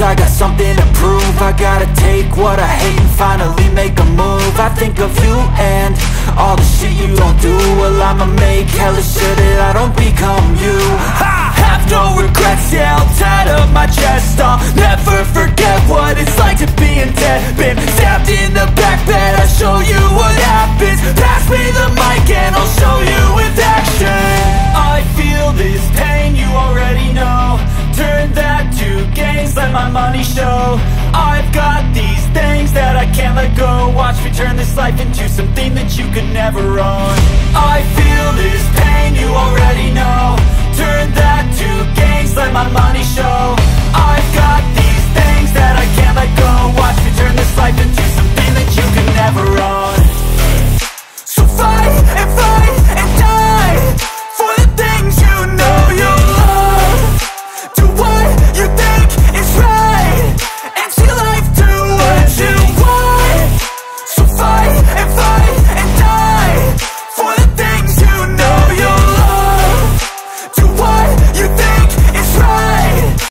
I got something to prove. I gotta take what I hate and finally make a move. I think of you and all the shit you don't do. Well, I'ma make hella sure that I don't become you. I have no regrets, yeah, I'll tie up my chest. I'll never forget what it's like to be in debt. Been stabbed in the back bed, I'll show you what happens. Pass me the mic and I'll show you with action. I feel this pain, you already know. Turn that to gains, let my money show. I've got these things that I can't let go. Watch me turn this life into something that you could never own. I feel this pain, you already know. Turn that to gains, let my money show. I've got